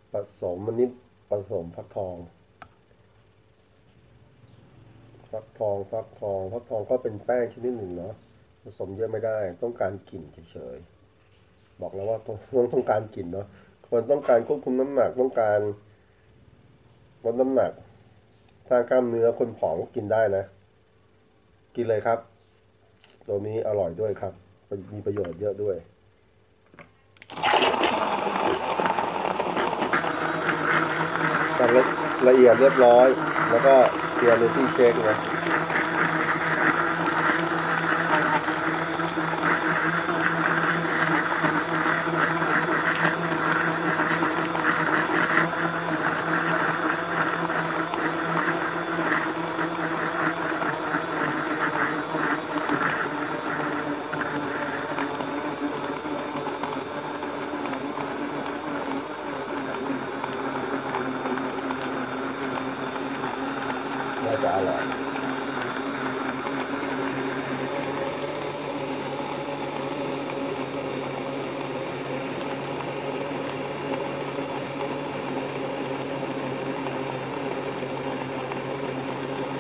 ผสมมันนี้ผสมฟักทองฟักทองก็เป็นแป้งชนิดหนึ่งเนาะผสมเยอะไม่ได้ต้องการกลิ่นเฉยๆบอกแล้วว่าต้องการกลิ่นเนาะคนต้องการควบคุมน้ำหนักต้องการลดน้ำหนักสร้างกล้ามเนื้อคนผอมก็กินได้นะกินเลยครับตัวนี้อร่อยด้วยครับมีประโยชน์เยอะด้วยทำละเอียดเรียบร้อยแล้วก็เตรียมในที่เช็คนะน่าจะอร่อย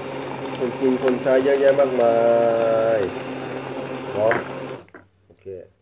คนกินคนใช้เยอะแยะมากมายเนาะโอเค